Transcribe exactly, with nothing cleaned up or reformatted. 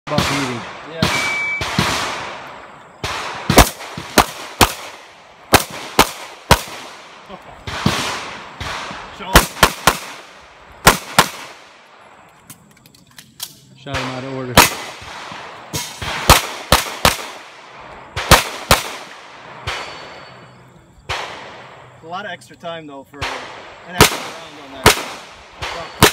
about eating. Yeah. Show him. Shot him out of order. A lot of extra time though for an extra round on that.